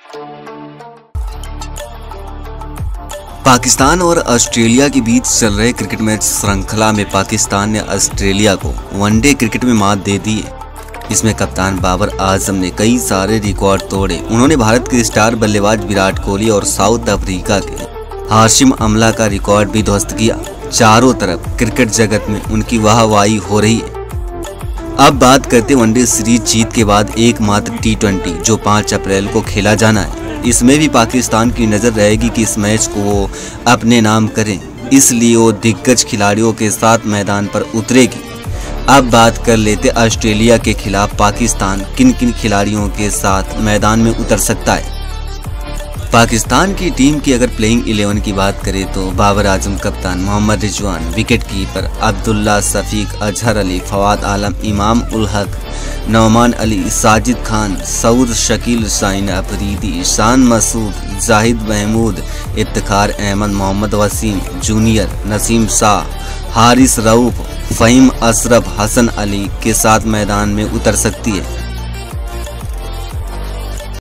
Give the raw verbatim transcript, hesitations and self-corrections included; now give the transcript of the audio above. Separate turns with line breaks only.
पाकिस्तान और ऑस्ट्रेलिया के बीच चल रहे क्रिकेट मैच श्रृंखला में पाकिस्तान ने ऑस्ट्रेलिया को वनडे क्रिकेट में मात दे दी है। इसमें कप्तान बाबर आजम ने कई सारे रिकॉर्ड तोड़े। उन्होंने भारत के स्टार बल्लेबाज विराट कोहली और साउथ अफ्रीका के हाशिम अमला का रिकॉर्ड भी ध्वस्त किया। चारों तरफ क्रिकेट जगत में उनकी वाहवाही हो रही है। अब बात करते वनडे सीरीज जीत के बाद एकमात्र टी ट्वेंटी जो पाँच अप्रैल को खेला जाना है। इसमें भी पाकिस्तान की नज़र रहेगी कि इस मैच को वो अपने नाम करें, इसलिए वो दिग्गज खिलाड़ियों के साथ मैदान पर उतरेगी। अब बात कर लेते ऑस्ट्रेलिया के खिलाफ पाकिस्तान किन किन खिलाड़ियों के साथ मैदान में उतर सकता है। पाकिस्तान की टीम की अगर प्लेइंग इलेवन की बात करें तो बाबर आजम कप्तान, मोहम्मद रिजवान विकेट कीपर, अब्दुल्ला शफीक, अजहर अली, फवाद आलम, इमाम उल हक, नौमान अली, साजिद खान, सऊद शकील, शाहीन अफरीदी, शान मसूद, जाहिद महमूद, इफ्तिखार अहमद, मोहम्मद वसीम जूनियर, नसीम शाह, हारिस रऊफ, फ़हीम अशरफ, हसन अली के साथ मैदान में उतर सकती है।